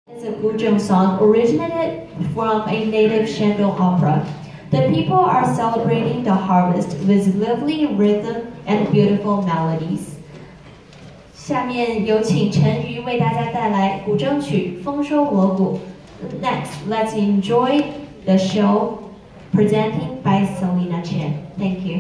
It's a Guzheng song originated from a native Shandong opera. The people are celebrating the harvest with lively rhythm and beautiful melodies. 下面有请陈瑜为大家带来古筝曲《丰收锣鼓》。Next, let's enjoy the show presenting by Selina Chen. Thank you.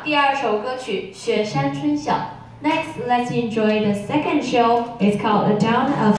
第二首歌曲《雪山春晓》。Next, let's enjoy the second show. It's called A Dawn of